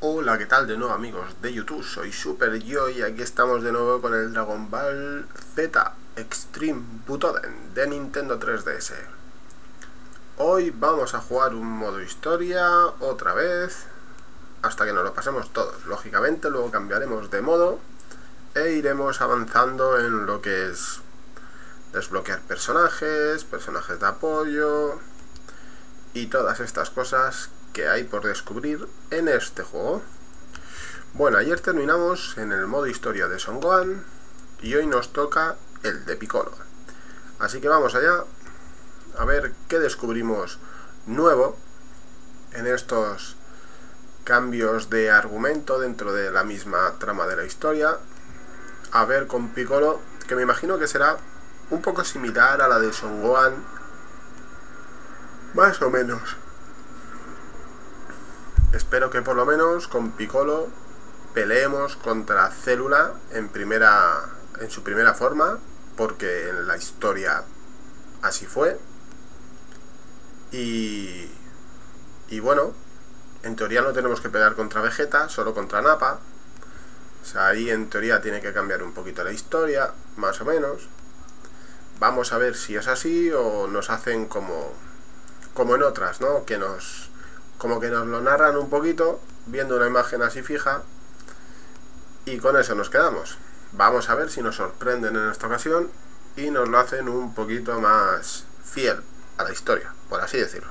Hola, ¿qué tal de nuevo, amigos de YouTube? Soy Super Yo y aquí estamos de nuevo con el Dragon Ball Z Extreme Butoden de Nintendo 3DS. Hoy vamos a jugar un modo historia otra vez hasta que nos lo pasemos todos. Lógicamente luego cambiaremos de modo e iremos avanzando en lo que es desbloquear personajes de apoyo y todas estas cosas que hay por descubrir en este juego. Bueno, ayer terminamos en el modo historia de Son Gohan y hoy nos toca el de Piccolo. Así que vamos allá a ver qué descubrimos nuevo en estos cambios de argumento dentro de la misma trama de la historia. A ver con Piccolo, que me imagino que será un poco similar a la de Son Gohan, más o menos. Espero que por lo menos con Piccolo peleemos contra Célula en su primera forma, porque en la historia así fue. Y bueno, en teoría no tenemos que pelear contra Vegeta, solo contra Nappa. O sea, ahí en teoría tiene que cambiar un poquito la historia, más o menos. Vamos a ver si es así o nos hacen como en otras, ¿no? Como que nos lo narran un poquito, viendo una imagen así fija, y con eso nos quedamos. Vamos a ver si nos sorprenden en esta ocasión y nos lo hacen un poquito más fiel a la historia, por así decirlo.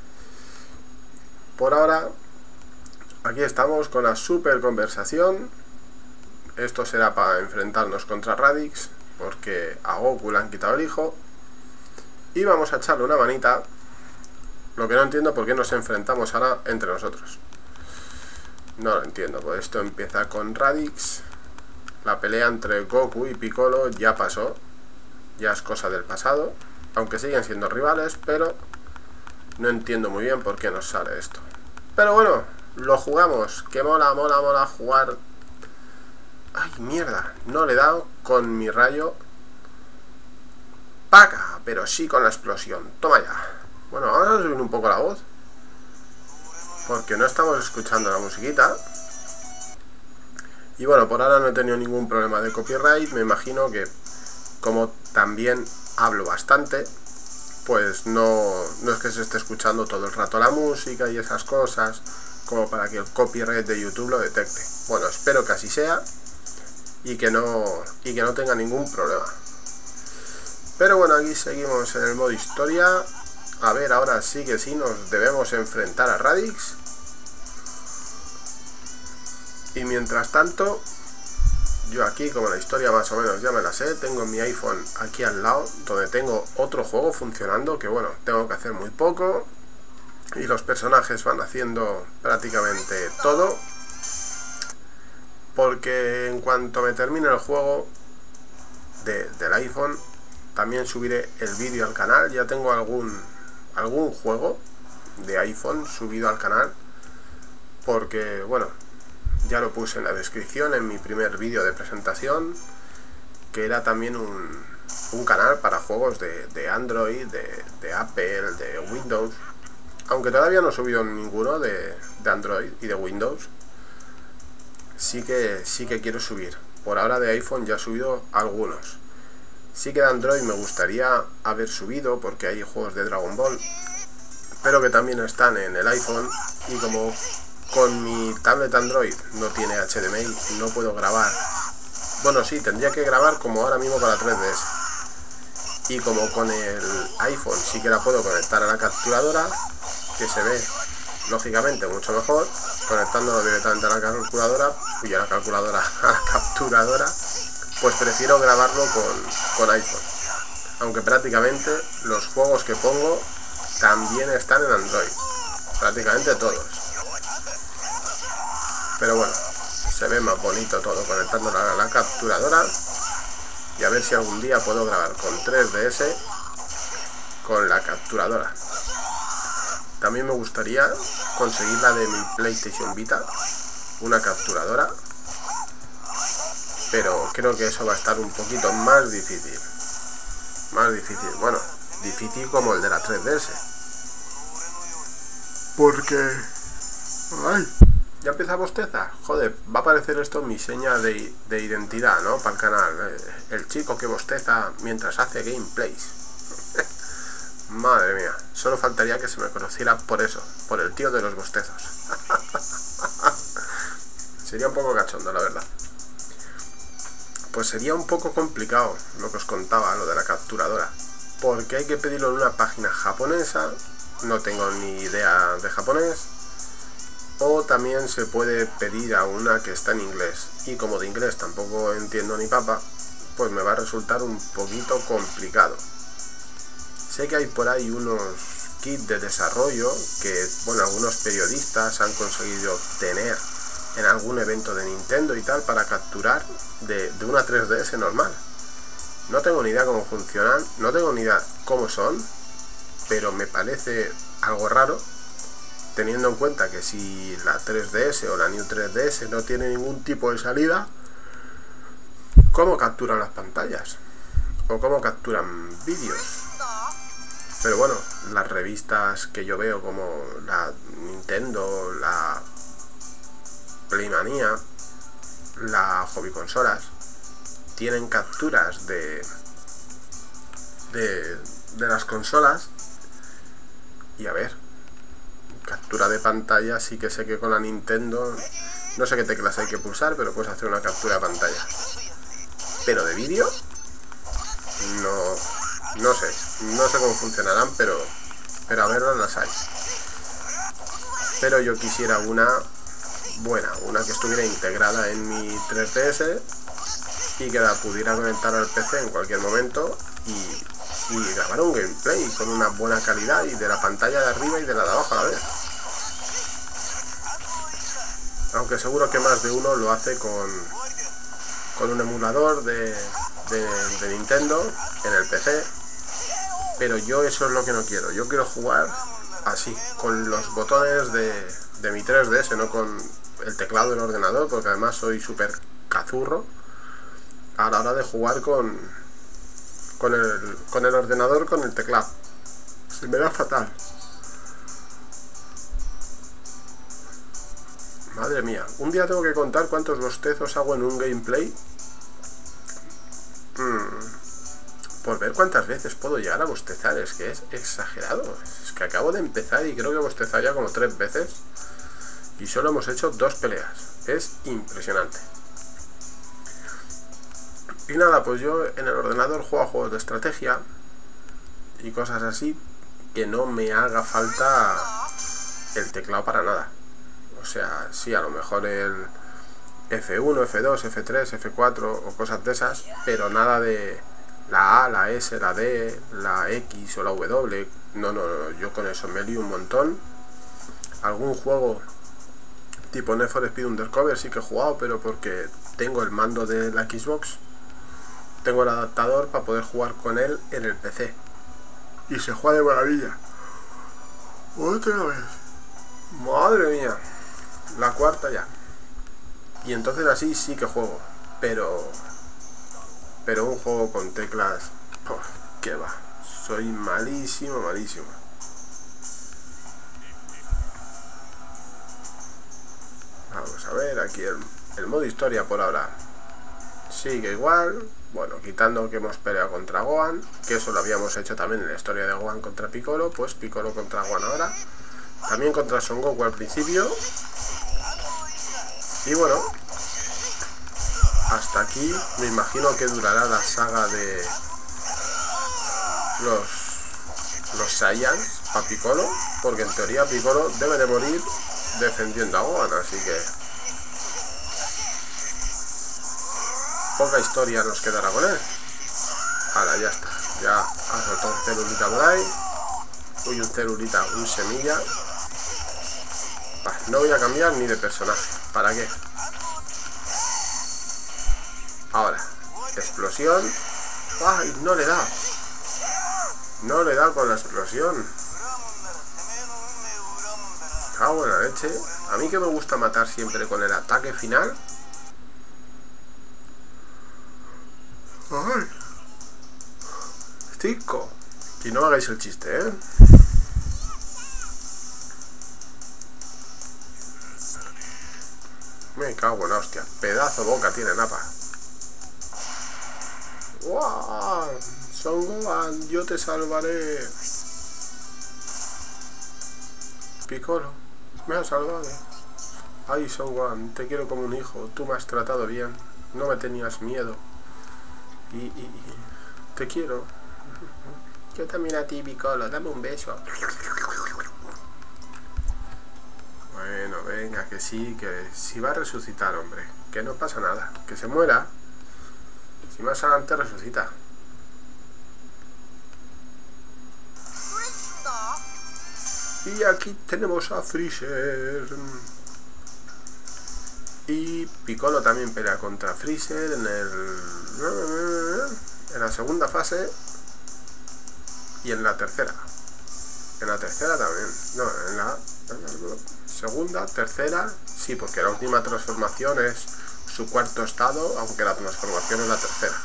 Por ahora, aquí estamos con la super conversación. Esto será para enfrentarnos contra Raditz, porque a Goku le han quitado el hijo. Y vamos a echarle una manita. Lo que no entiendo por qué nos enfrentamos ahora entre nosotros. No lo entiendo, pues esto empieza con Raditz. La pelea entre Goku y Piccolo ya pasó. Ya es cosa del pasado. Aunque siguen siendo rivales, pero no entiendo muy bien por qué nos sale esto. Pero bueno, lo jugamos. Que mola jugar. Ay, mierda, no le he dado con mi rayo. ¡Paca! Pero sí con la explosión. Toma ya. Bueno, vamos a subir un poco la voz, porque no estamos escuchando la musiquita. Y bueno, por ahora no he tenido ningún problema de copyright. Me imagino que como también hablo bastante, pues no es que se esté escuchando todo el rato la música y esas cosas, como para que el copyright de YouTube lo detecte. Bueno, espero que así sea y que no tenga ningún problema. Pero bueno, aquí seguimos en el modo historia. A ver, ahora sí que sí nos debemos enfrentar a Raditz. Y mientras tanto, yo aquí, como la historia más o menos ya me la sé, tengo mi iPhone aquí al lado, donde tengo otro juego funcionando, que bueno, tengo que hacer muy poco. Y los personajes van haciendo prácticamente todo. Porque en cuanto me termine el juego del iPhone, también subiré el vídeo al canal. Ya tengo algún juego de iPhone subido al canal, porque bueno, ya lo puse en la descripción en mi primer vídeo de presentación, que era también un canal para juegos de Android, de Apple, de Windows, aunque todavía no he subido ninguno de Android y de Windows. Sí que quiero subir. Por ahora de iPhone ya he subido algunos. Sí que de Android me gustaría haber subido, porque hay juegos de Dragon Ball, pero que también están en el iPhone, y como con mi tablet Android no tiene HDMI, no puedo grabar. Bueno, sí, tendría que grabar como ahora mismo con la 3DS. Y como con el iPhone sí que la puedo conectar a la capturadora, que se ve lógicamente mucho mejor, conectándolo directamente a la calculadora, a la capturadora, pues prefiero grabarlo con iPhone. Aunque prácticamente los juegos que pongo también están en Android, prácticamente todos. Pero bueno, se ve más bonito todo conectándolo a la capturadora. Y a ver si algún día puedo grabar con 3DS con la capturadora. También me gustaría conseguir la de mi PlayStation Vita, una capturadora, pero creo que eso va a estar un poquito más difícil. Bueno, difícil como el de la 3DS. Porque... ¡ay! Ya empieza a bostezar. Joder, va a aparecer esto mi seña de identidad, ¿no? Para el canal. El chico que bosteza mientras hace gameplays. Madre mía. Solo faltaría que se me conociera por eso. Por el tío de los bostezos. Sería un poco cachondo, la verdad. Pues sería un poco complicado lo que os contaba, lo de la capturadora. Porque hay que pedirlo en una página japonesa. No tengo ni idea de japonés. O también se puede pedir a una que está en inglés. Y como de inglés tampoco entiendo ni papa, pues me va a resultar un poquito complicado. Sé que hay por ahí unos kits de desarrollo que, bueno, algunos periodistas han conseguido tener en algún evento de Nintendo y tal para capturar de una 3DS normal. No tengo ni idea cómo funcionan, no tengo ni idea cómo son, pero me parece algo raro, teniendo en cuenta que si la 3DS o la New 3DS no tiene ningún tipo de salida, ¿cómo capturan las pantallas? ¿O cómo capturan vídeos? Pero bueno, las revistas que yo veo como la Nintendo, la Playmanía, la Hobby Consolas, tienen capturas de las consolas. Y a ver, captura de pantalla sí que sé que con la Nintendo no sé qué teclas hay que pulsar, pero puedes hacer una captura de pantalla. Pero de vídeo no sé cómo funcionarán, pero a verlas las hay. Pero yo quisiera una buena, una que estuviera integrada en mi 3DS y que la pudiera conectar al PC en cualquier momento y grabar un gameplay con una buena calidad, y de la pantalla de arriba y de la de abajo a la vez. Aunque seguro que más de uno lo hace con un emulador de Nintendo en el PC, pero yo eso es lo que no quiero. Yo quiero jugar así, con los botones de mi 3DS, no con el teclado del ordenador, porque además soy súper cazurro a la hora de jugar con el ordenador, con el teclado. Se me da fatal. Madre mía, un día tengo que contar cuántos bostezos hago en un gameplay. Por ver cuántas veces puedo llegar a bostezar. Es que es exagerado. Es que acabo de empezar y creo que he bostezado ya como 3 veces. Y solo hemos hecho 2 peleas. Es impresionante. Y nada, pues yo en el ordenador juego a juegos de estrategia y cosas así, que no me haga falta el teclado para nada. O sea, sí, a lo mejor el F1, F2, F3, F4 o cosas de esas, pero nada de la A, la S, la D, la X o la W. No, yo con eso me lío un montón. Algún juego tipo Need for Speed Undercover sí que he jugado, pero porque tengo el mando de la Xbox, tengo el adaptador para poder jugar con él en el PC. Y se juega de maravilla. Otra vez. Madre mía. La cuarta ya. Y entonces así sí que juego. Pero un juego con teclas, ¿qué va? Soy malísimo. Vamos a ver, aquí el modo historia por ahora sigue igual. Bueno, quitando que hemos peleado contra Gohan, que eso lo habíamos hecho también en la historia de Gohan contra Piccolo, pues Piccolo contra Gohan ahora. También contra Son Goku al principio. Y bueno, hasta aquí me imagino que durará la saga de los Saiyans para Piccolo, porque en teoría Piccolo debe de morir defendiendo a Gohan, así que poca historia nos quedará con él. Ahora ya está, ya ha soltado un celulita por ahí. Uy, un celulita, un semilla. No voy a cambiar ni de personaje, ¿para qué? Ahora, explosión. ¡Ay! No le da. No le da con la explosión. Cago en la leche. A mí que me gusta matar siempre con el ataque final. ¡Ay! Chico. Y no hagáis el chiste, ¿eh? Me cago en la hostia. Pedazo boca tiene Nappa. ¡Wow! Son Gohan, yo te salvaré. Piccolo, me has salvado. Ay, Son Gohan, te quiero como un hijo. Tú me has tratado bien. No me tenías miedo. Y te quiero. Yo también a ti, Piccolo. Dame un beso. Bueno, venga, que sí va a resucitar, hombre. Que no pasa nada. Que se muera. Si más adelante resucita. Y aquí tenemos a Freezer. Y Piccolo también pelea contra Freezer en la segunda fase y en la tercera. En la tercera también. No, en la segunda, tercera, sí, porque la última transformación es su cuarto estado, aunque la transformación es la tercera.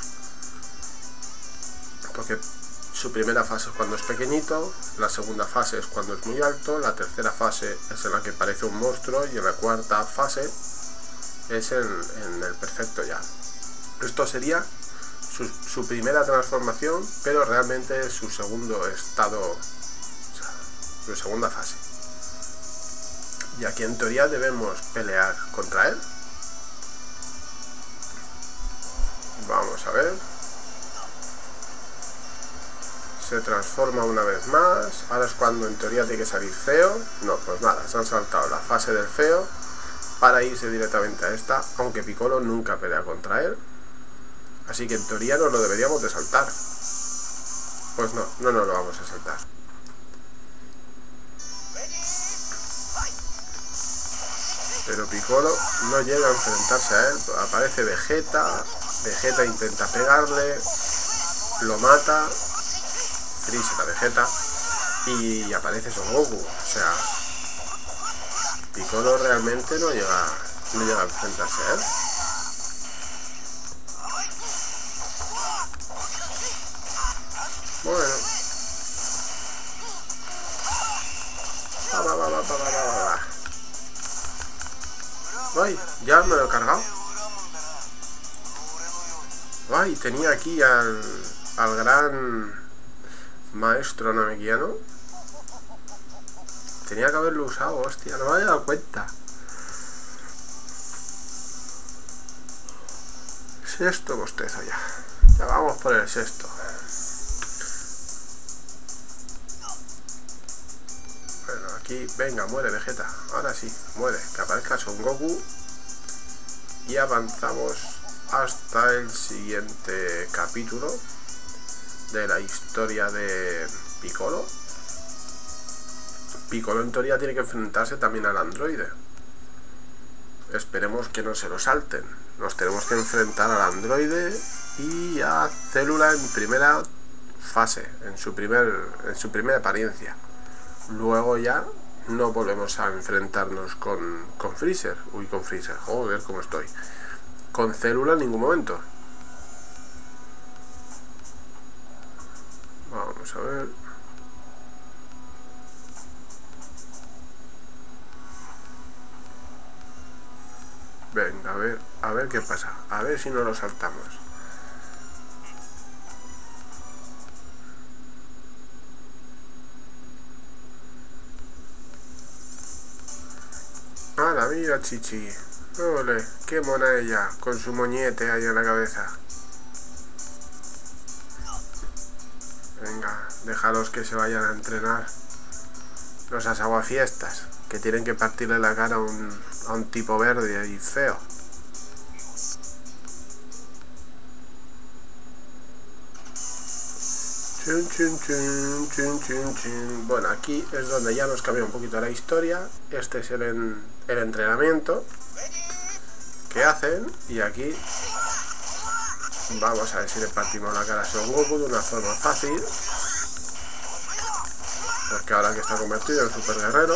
Porque su primera fase es cuando es pequeñito, la segunda fase es cuando es muy alto, la tercera fase es en la que parece un monstruo y en la cuarta fase es en el perfecto ya. Esto sería su primera transformación, pero realmente es su segundo estado, o sea, su segunda fase. Y aquí en teoría debemos pelear contra él. Vamos a ver. Se transforma una vez más. Ahora es cuando en teoría tiene que salir feo. No, pues nada, se han saltado la fase del feo para irse directamente a esta, aunque Piccolo nunca pelea contra él. Así que en teoría no lo deberíamos de saltar. Pues no nos lo vamos a saltar. Pero Piccolo no llega a enfrentarse a él. Aparece Vegeta. Vegeta intenta pegarle. Lo mata. Freezer a Vegeta. Y aparece Son Goku. O sea, Piccolo realmente no llega a enfrentarse a él. Bueno. Ay, ya me lo he cargado. Ay, tenía aquí al gran maestro namekiano. Tenía que haberlo usado, hostia, no me había dado cuenta. Sexto bostezo ya. Ya vamos por el sexto. Bueno, aquí, venga, muere Vegeta. Ahora sí, muere. Que aparezca Son Goku. Y avanzamos hasta el siguiente capítulo de la historia de Piccolo. Piccolo en teoría tiene que enfrentarse también al androide. Esperemos que no se lo salten. Nos tenemos que enfrentar al androide y a Célula en primera fase, en su primera apariencia. Luego ya no volvemos a enfrentarnos con Freezer. Uy, con Freezer, joder, cómo estoy. Con Célula en ningún momento. Vamos a ver. Venga, a ver qué pasa. A ver si no lo saltamos. ¡Hala, mira, Chichi! ¡Ole! ¡Qué mona ella! Con su moñete ahí en la cabeza. Venga, déjalos que se vayan a entrenar. Los aguafiestas, que tienen que partirle la cara a un tipo verde y feo. Chun, chun, chun, chun, chun, chun. Bueno, aquí es donde ya nos cambia un poquito la historia. Este es el entrenamiento que hacen. Y aquí vamos a ver si le partimos la cara a Son Goku de una forma fácil. Porque ahora que está convertido en super guerrero.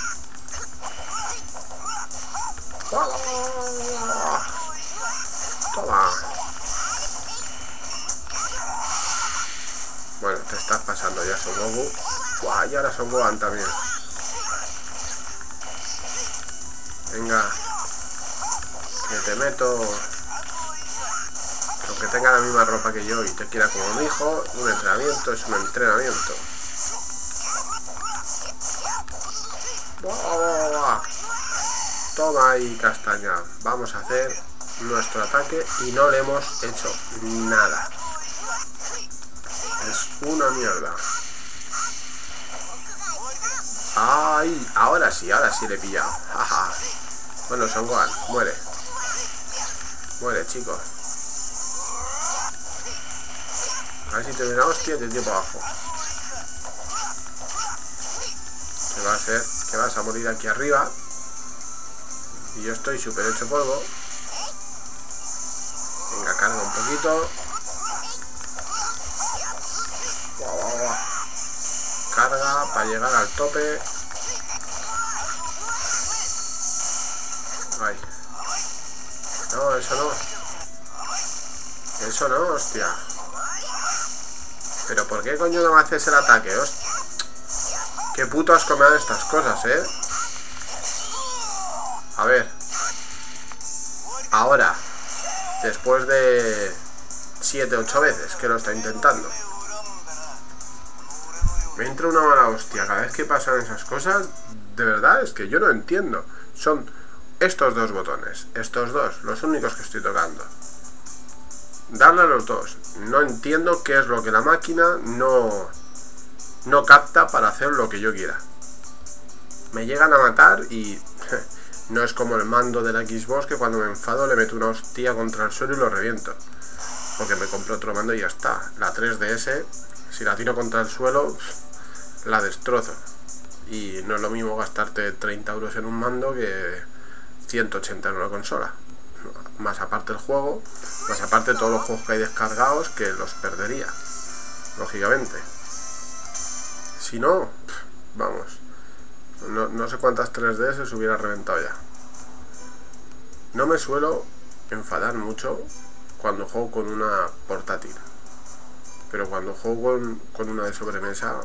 Toma. Bueno, te estás pasando ya, Son Goku. ¡Guau! Y ahora Son Gohan también. Venga. que te meto, aunque tenga la misma ropa que yo y te quiera como un hijo, un entrenamiento es un entrenamiento. ¡Buah! Toma ahí, castaña. Vamos a hacer nuestro ataque y no le hemos hecho nada. Es una mierda. ¡Ay! Ahora sí le he pillado. ¡Jaja! Bueno, Son Gohan, muere. Muere, chicos. A ver si te viene una hostia y te tiro para abajo. Que va a ser que vas a morir aquí arriba. Y yo estoy súper hecho polvo. Venga, carga un poquito. Guau. Carga para llegar al tope. Ay. No, eso no. Eso no, hostia. Pero ¿por qué coño no me haces el ataque? Hostia. Qué puto asco me dan estas cosas, A ver. Ahora. Después de 7-8 veces que lo está intentando. Me entra una mala hostia cada vez que pasan esas cosas. De verdad, es que yo no entiendo. Son estos dos botones. Estos dos, los únicos que estoy tocando. Darle a los dos. No entiendo qué es lo que la máquina no capta para hacer lo que yo quiera. Me llegan a matar y no es como el mando de la Xbox, que cuando me enfado le meto una hostia contra el suelo y lo reviento. Porque me compro otro mando y ya está. La 3DS, si la tiro contra el suelo, la destrozo. Y no es lo mismo gastarte 30 euros en un mando que 180 en una consola. Más aparte el juego, más aparte todos los juegos que hay descargados, que los perdería, lógicamente. Si no, vamos, no sé cuántas 3DS se hubiera reventado ya. No me suelo enfadar mucho cuando juego con una portátil, pero cuando juego con una de sobremesa,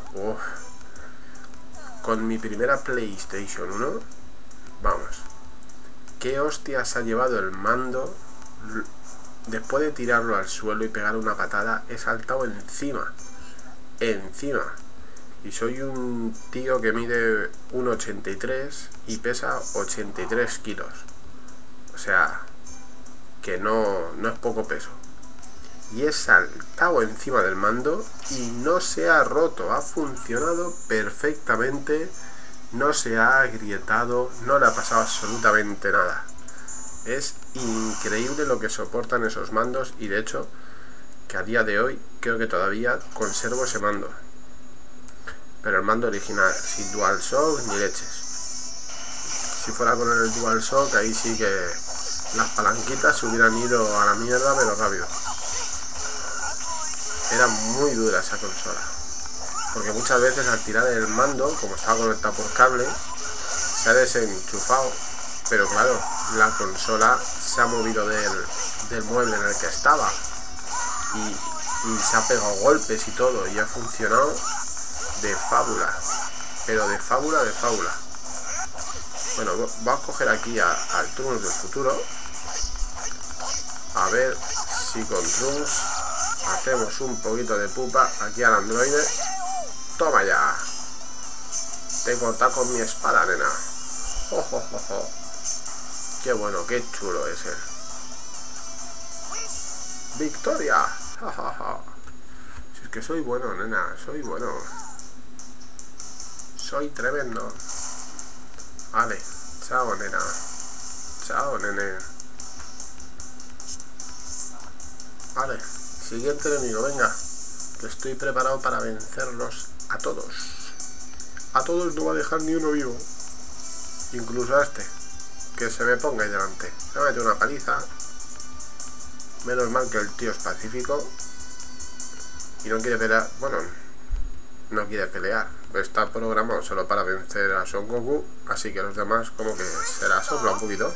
con mi primera PlayStation 1, vamos, qué hostias ha llevado el mando. Después de tirarlo al suelo y pegar una patada, he saltado encima. Y soy un tío que mide 1,83 y pesa 83 kilos. O sea, que no es poco peso. Y he saltado encima del mando y no se ha roto. Ha funcionado perfectamente. No se ha agrietado. No le ha pasado absolutamente nada. Es increíble lo que soportan esos mandos. Y de hecho, que a día de hoy creo que todavía conservo ese mando. Pero el mando original, sin DualShock ni leches. Si fuera con el DualShock, ahí sí que las palanquitas se hubieran ido a la mierda, pero rápido. Era muy dura esa consola. Porque muchas veces al tirar el mando, como estaba conectado por cable, se ha desenchufado. Pero claro, la consola se ha movido del mueble en el que estaba. Y se ha pegado golpes y todo. Y ha funcionado de fábula, pero de fábula. Bueno, voy a coger aquí al Trunks del futuro, a ver si con Trunks hacemos un poquito de pupa aquí al androide. Toma ya, te he cortado con mi espada, nena. Qué bueno, qué chulo es él. ¡Victoria! Si es que soy bueno, nena, soy bueno. Soy tremendo. Vale, chao, nena. Chao, nene. Vale, siguiente enemigo, venga. Que estoy preparado para vencerlos a todos. A todos no va a dejar ni uno vivo. Incluso a este. Que se me ponga ahí delante. Me mete una paliza. Menos mal que el tío es pacífico. Y no quiere pelear. Bueno, no quiere pelear. Está programado solo para vencer a Son Goku, así que los demás como que se la sopla un poquito.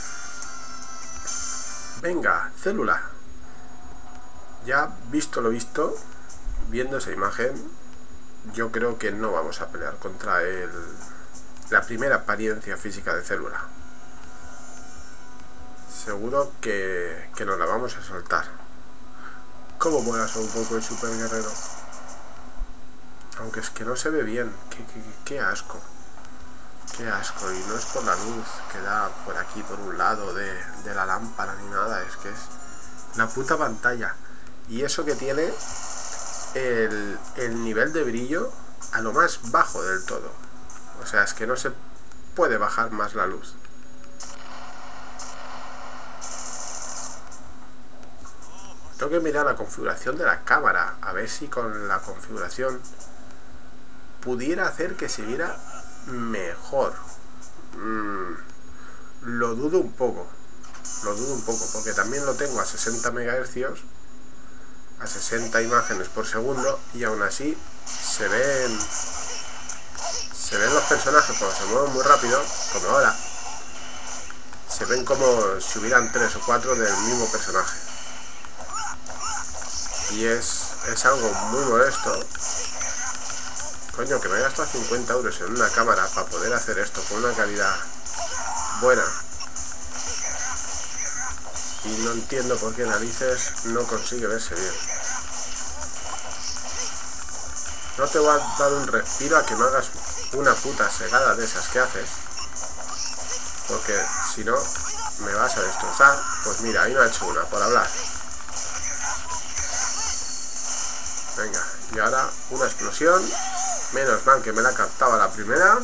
Venga, Célula. Ya visto lo visto, viendo esa imagen, yo creo que no vamos a pelear contra la primera apariencia física de Célula. seguro que nos la vamos a soltar. Cómo mola un poco el Super Guerrero. Aunque es que no se ve bien. Qué asco. Qué asco. Y no es por la luz que da por aquí, por un lado de la lámpara ni nada. Es que es la puta pantalla. Y eso que tiene el nivel de brillo a lo más bajo del todo. O sea, es que no se puede bajar más la luz. Tengo que mirar la configuración de la cámara, a ver si con la configuración pudiera hacer que se viera mejor. Lo dudo un poco, porque también lo tengo a 60 MHz, a 60 imágenes por segundo, y aún así se ven los personajes cuando se mueven muy rápido, como ahora, se ven como si hubieran 3 o 4 del mismo personaje. Y es algo muy molesto. Coño, que me he gastado 50 euros en una cámara para poder hacer esto con una calidad buena. Y no entiendo por qué narices no consigue verse bien. No te voy a dar un respiro a que no hagas una puta segada de esas que haces. Porque si no, me vas a destrozar. Pues mira, ahí no ha hecho una, por hablar. Venga, y ahora una explosión. Menos mal que me la captaba la primera.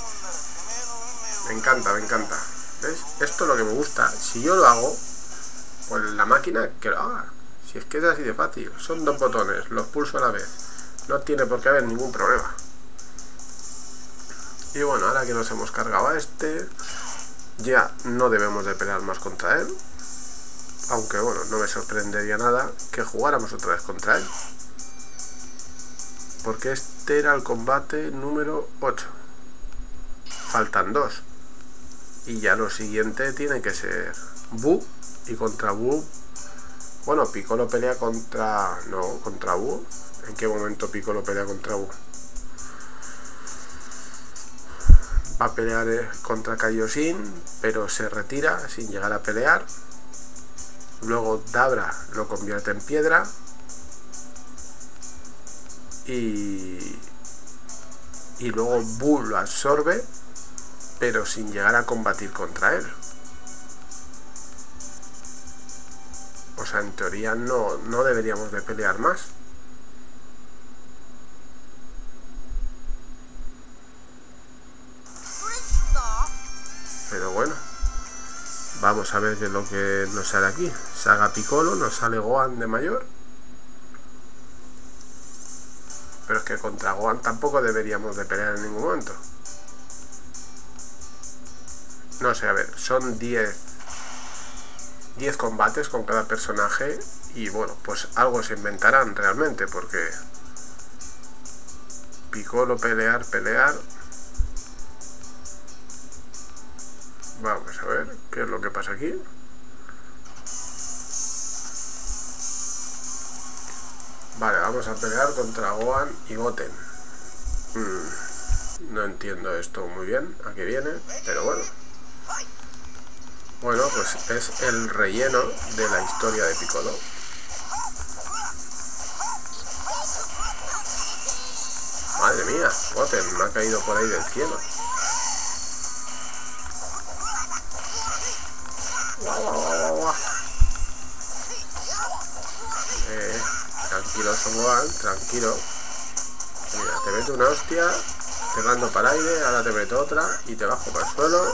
Me encanta, me encanta. ¿Ves? Esto es lo que me gusta. Si yo lo hago, pues la máquina que lo haga. Si es que es así de fácil. Son 2 botones, los pulso a la vez. No tiene por qué haber ningún problema. Y bueno, ahora que nos hemos cargado a este, ya no debemos de pelear más contra él. Aunque bueno, no me sorprendería nada que jugáramos otra vez contra él. Porque este era el combate número 8. Faltan 2. Y ya lo siguiente tiene que ser Boo. Y contra Boo, bueno, Piccolo pelea contra... No, contra Boo. ¿En qué momento Piccolo pelea contra Boo? Va a pelear contra Kaioshin, pero se retira sin llegar a pelear. Luego Dabra lo convierte en piedra. Y luego Boo lo absorbe, pero sin llegar a combatir contra él. O sea, en teoría no deberíamos de pelear más. Pero bueno, vamos a ver qué es lo que nos sale aquí. Saga Piccolo, nos sale Gohan de mayor. Pero es que contra Gohan tampoco deberíamos de pelear en ningún momento. No sé, a ver, son 10 combates con cada personaje. Y bueno, pues algo se inventarán realmente, porque Piccolo pelear. Vamos a ver qué es lo que pasa aquí. Vale, vamos a pelear contra Gohan y Goten. No entiendo esto muy bien, a qué viene, pero bueno. Bueno, pues es el relleno de la historia de Piccolo. Madre mía, Goten me ha caído por ahí del cielo. Tranquilo, Gohan, tranquilo. Mira, te meto una hostia, te mando para el aire, ahora te meto otra y te bajo para el suelo.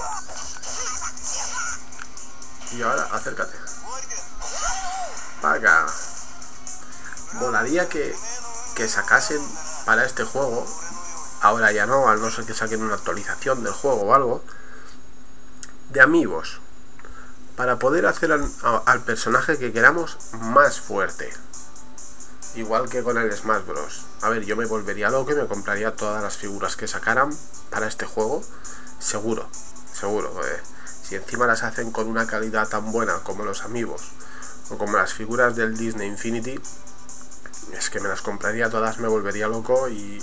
Y ahora acércate. Para acá. Molaría que sacasen para este juego, ahora ya no, al no ser que saquen una actualización del juego o algo, de amigos, para poder hacer al personaje que queramos más fuerte. Igual que con el Smash Bros. A ver, yo me volvería loco y me compraría todas las figuras que sacaran para este juego. Seguro. Si encima las hacen con una calidad tan buena como los Amiibos o como las figuras del Disney Infinity, es que me las compraría todas, me volvería loco y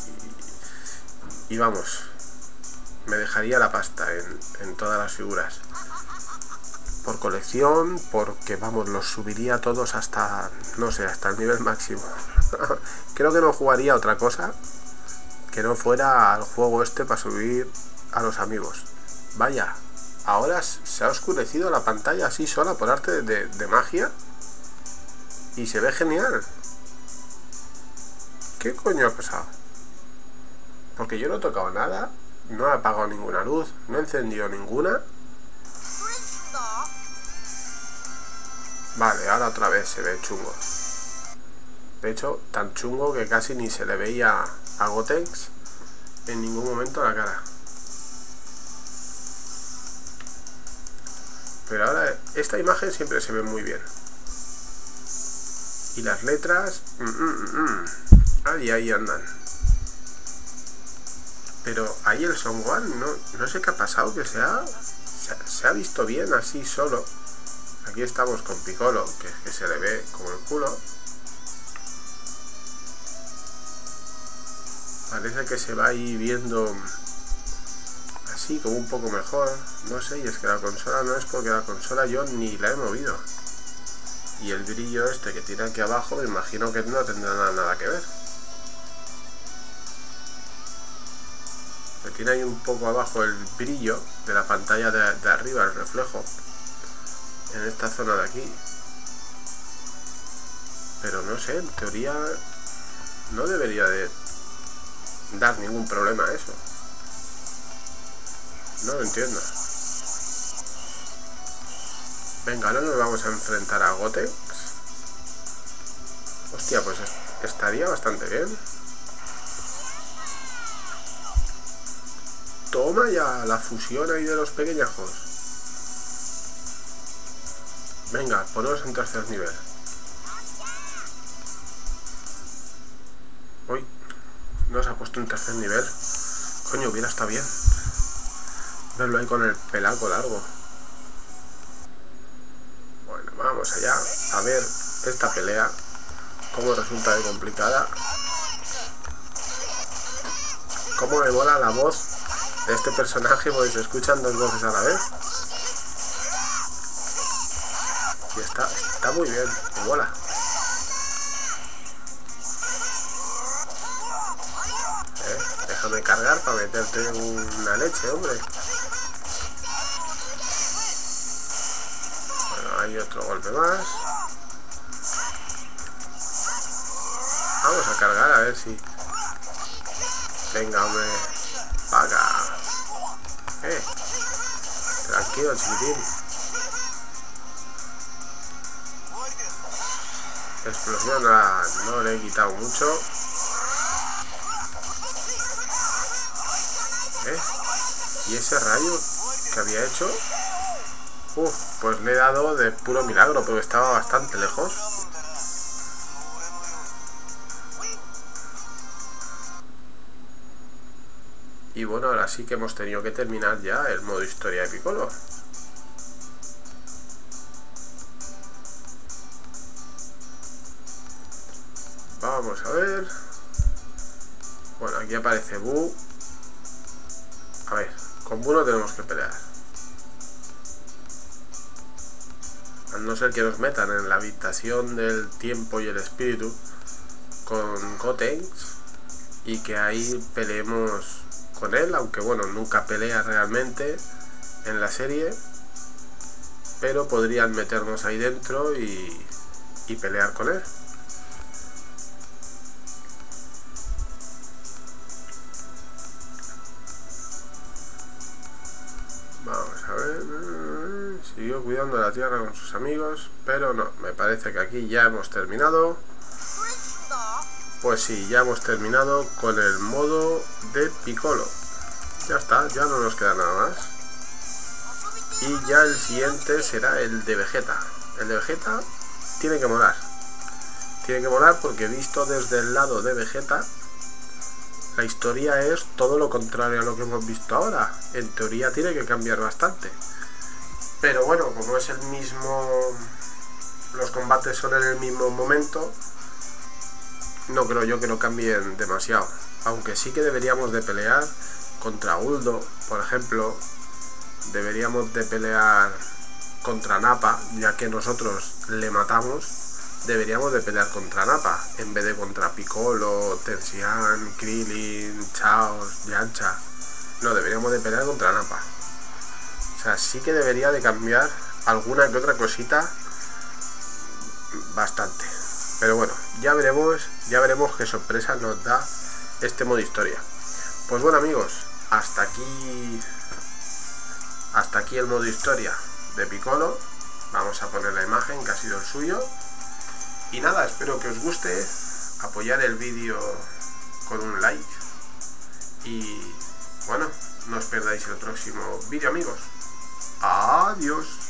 vamos, me dejaría la pasta en todas las figuras. por colección, porque vamos, los subiría todos hasta, no sé, hasta el nivel máximo. Creo que no jugaría otra cosa que no fuera al juego este para subir a los amigos. Vaya, ahora se ha oscurecido la pantalla así sola por arte de magia y se ve genial. ¿Qué coño ha pasado? Porque yo no he tocado nada, no he apagado ninguna luz, no he encendido ninguna. Vale, ahora otra vez se ve chungo. De hecho, tan chungo que casi ni se le veía a Gotenks en ningún momento la cara. Pero ahora esta imagen siempre se ve muy bien. Y las letras... ahí andan. Pero ahí el Son Gohan, no sé qué ha pasado, que se ha visto bien así solo. Aquí estamos con Piccolo, que se le ve como el culo. Parece que se va ahí viendo así como un poco mejor. No sé, y es que la consola no es porque la consola yo ni la he movido. Y el brillo este que tiene aquí abajo, me imagino que no tendrá nada que ver. Tiene ahí un poco abajo el brillo de la pantalla de arriba, el reflejo, en esta zona de aquí. Pero no sé, en teoría no debería de dar ningún problema a eso. No lo entiendo. Venga, ahora nos vamos a enfrentar a Gotenks. Hostia, pues estaría bastante bien. Toma ya la fusión ahí de los pequeñajos. Venga, poneros en tercer nivel. Uy, no se ha puesto en tercer nivel. Coño, hubiera estado bien verlo ahí con el pelaco largo. Bueno, vamos allá a ver esta pelea, cómo resulta de complicada. Cómo me mola la voz de este personaje, porque se escuchan dos voces a la vez. Y está muy bien, me mola. Déjame cargar para meterte una leche, hombre. Bueno, hay otro golpe más. Vamos a cargar a ver si... Venga, hombre. Paga. Tranquilo, chiquitín. Explosión no le he quitado mucho. Y ese rayo que había hecho, pues le he dado de puro milagro, porque estaba bastante lejos. Y bueno, ahora sí que hemos tenido que terminar ya el modo historia de Piccolo. Vamos a ver. Bueno, aquí aparece Buu. A ver, con Buu no tenemos que pelear. A no ser que nos metan en la habitación del tiempo y el espíritu con Gotenks y que ahí peleemos con él, aunque bueno, nunca pelea realmente en la serie, pero podrían meternos ahí dentro y pelear con él. Vamos a ver. Siguió cuidando la tierra con sus amigos, pero no, me parece que aquí ya hemos terminado. Pues sí, ya hemos terminado con el modo de Piccolo. Ya está, ya no nos queda nada más. Y ya el siguiente será el de Vegeta. El de Vegeta tiene que molar. Tiene que molar porque visto desde el lado de Vegeta, la historia es todo lo contrario a lo que hemos visto ahora. En teoría tiene que cambiar bastante. Pero bueno, como es el mismo... Los combates son en el mismo momento, no creo yo que no cambien demasiado. Aunque sí que deberíamos de pelear contra Uldo, por ejemplo. Deberíamos de pelear contra Nappa, ya que nosotros le matamos, deberíamos de pelear contra Nappa, en vez de contra Piccolo, Tensian, Krillin, Chaos, Yamcha. No, deberíamos de pelear contra Nappa. O sea, sí que debería de cambiar alguna que otra cosita bastante. Pero bueno, ya veremos qué sorpresa nos da este modo historia. Pues bueno amigos, hasta aquí el modo historia de Piccolo. Vamos a poner la imagen que ha sido el suyo. Y nada, espero que os guste, apoyar el vídeo con un like. Y bueno, no os perdáis el próximo vídeo amigos. Adiós.